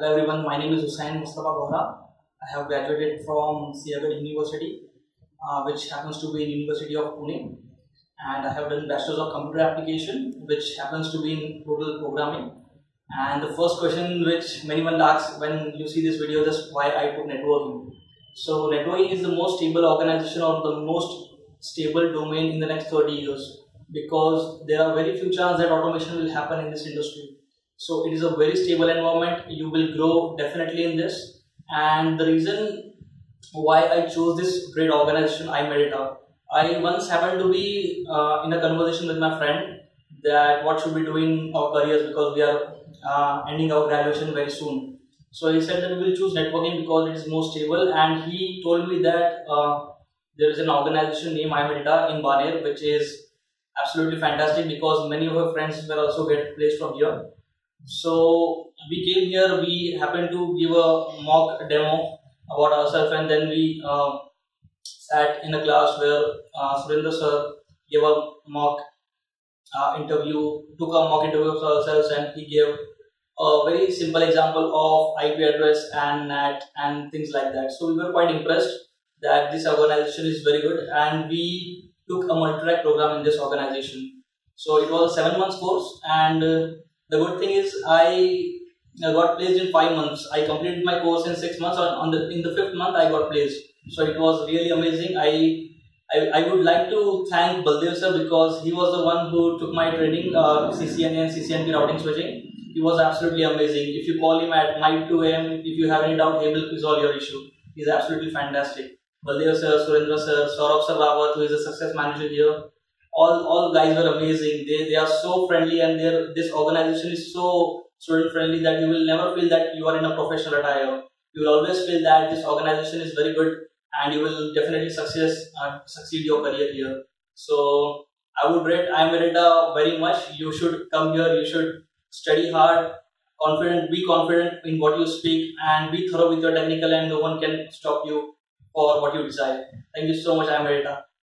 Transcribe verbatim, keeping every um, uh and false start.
Hello everyone, my name is Hussain Mustafa Bohra. I have graduated from Siagat University, uh, which happens to be in University of Pune, and I have done Bachelor's of Computer Application, which happens to be in Total Programming. And the first question which many one asks when you see this video is why I took networking. So networking is the most stable organization or the most stable domain in the next thirty years, because there are very few chances that automation will happen in this industry. So it is a very stable environment. You will grow definitely in this. And the reason why I chose this great organization, iMedita, I once happened to be uh, in a conversation with my friend that what should we do in our careers, because we are uh, ending our graduation very soon. So he said that we will choose networking because it is more stable, and he told me that uh, there is an organization named iMedita in Baner, which is absolutely fantastic because many of our friends will also get placed from here. So we came here, we happened to give a mock demo about ourselves, and then we uh, sat in a class where uh, Surendra sir gave a mock uh, interview, took a mock interview of ourselves, and he gave a very simple example of I P address and N A T and things like that. So we were quite impressed that this organization is very good, and we took a multi-track program in this organization. So it was a seven months course, and uh, the good thing is I got placed in five months. I completed my course in six months. On the in the fifth month, I got placed. So it was really amazing. I I, I would like to thank Baldev sir because he was the one who took my training, uh, C C N A and C C N P routing switching. He was absolutely amazing. If you call him at night two A M, if you have any doubt, he will resolve your issue. He's absolutely fantastic. Baldev sir, Surendra sir, Saurabh sir Rawat, who is a success manager here. All, all guys were amazing. They, they are so friendly, and this organization is so student friendly that you will never feel that you are in a professional attire. You will always feel that this organization is very good, and you will definitely success, uh, succeed your career here. So I would rate iMedita very much. You should come here. You should study hard, confident, be confident in what you speak, and be thorough with your technical, and no one can stop you for what you desire. Thank you so much, iMedita.